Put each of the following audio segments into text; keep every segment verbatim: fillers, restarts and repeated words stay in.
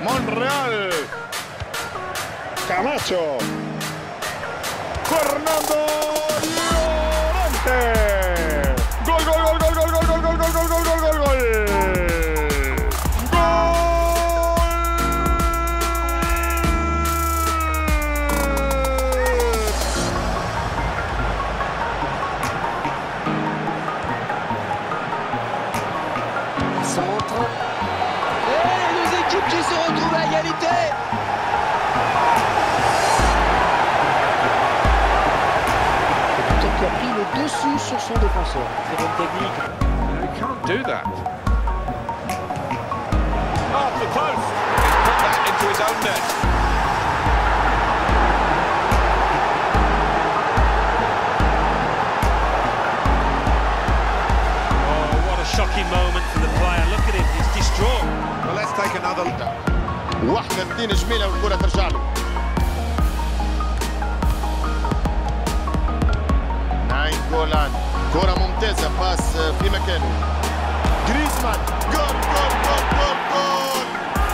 Monreal. Camacho. Fernando Llorente. Gol, gol, gol, gol, gol, gol, gol, gol, gol, gol, gol, gol, gol, gol. Centre. Et les deux équipes qui se retrouvent à égalité. Qui a pris le dessus sur son défenseur. Très bonne technique. You can't do that. Off the post. He's put that into his own net. Oh, what a shocking moment for the player. Look at him, he's distraught. Well, let's take another look. واحدة اثنين جميلة والكرة ترجع له. جولان كرة ممتازة باس في مكانه جريزمان جول جول جول جول جول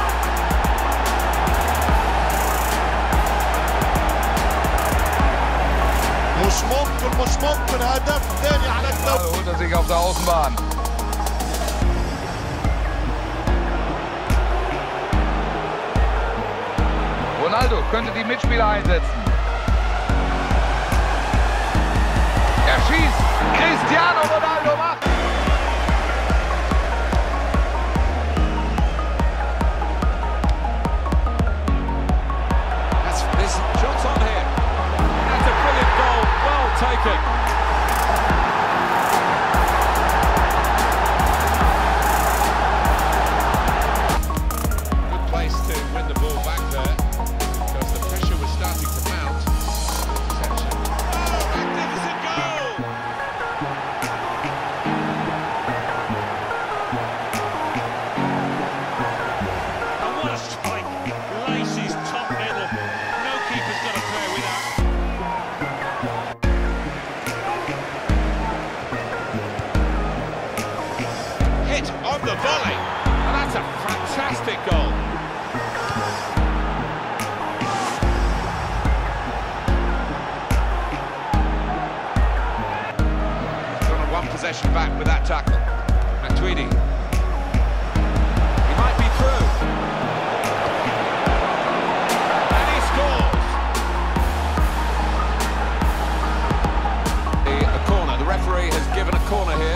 مش ممكن مش ممكن هدف ثاني على الدوري. Holt er sich auf der Außenbahn. Ronaldo könnte die Mitspieler einsetzen. Er schießt. Cristiano Ronaldo macht. That's this shot on here. That's a brilliant goal. Well taken. Good place to win the ball back there because the pressure was starting to mount. Reception. Oh, magnificent goal! And what a strike. Laces top middle. No keeper's got a clear with that. Hit on the volley. And that's a fantastic goal. Got a one possession back with that tackle. Matuidi. He might be through. And he scores. A, a corner. The referee has given a corner here.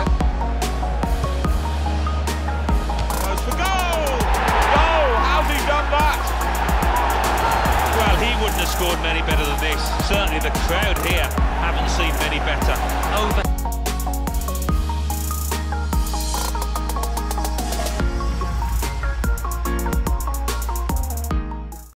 Goes for goal! Goal! How's he done that? Well, he wouldn't have scored many better than this. Certainly the crowd here haven't seen many better. Over.